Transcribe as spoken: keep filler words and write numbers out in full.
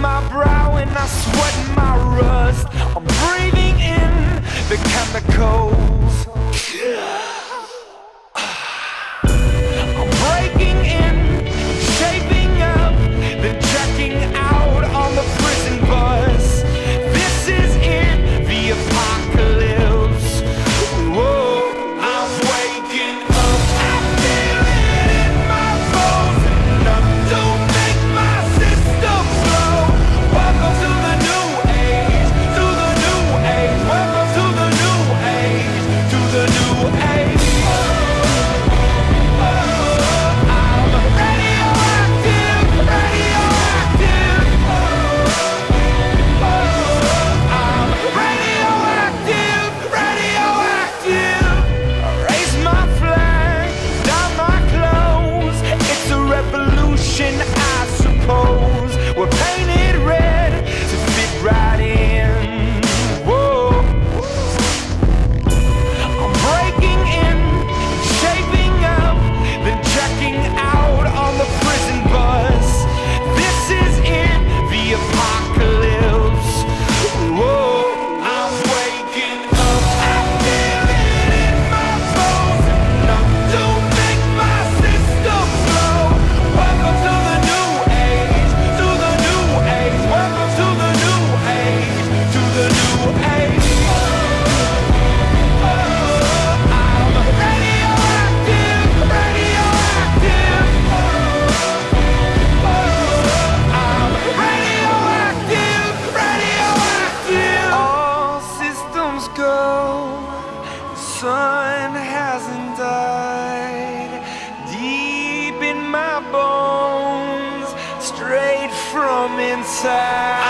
my brow and I sweat my rust. I'm breathing in the chemicals. I'm breaking in, shaping up, then checking out on the prison bus. This is it, the apocalypse. Whoa, I'm waking up. I feel it in my bones. Enough to make my system blow. Welcome to the new age, to the new age. Welcome to the new age, to the new age. I suppose we're painted red to fit right in. Whoa, I'm breaking in, shaping up, then checking out on the prison bus. This is it, the apocalypse. Whoa, I'm waking up. I feel it in my bones. Enough to make my system blow. Welcome to the new age, to the new age. Welcome to the new age, to the new age. Oh, I'm radioactive, radioactive. Oh, I'm radioactive, radioactive. All systems go, the sun hasn't died. Deep in my bones, straight from inside.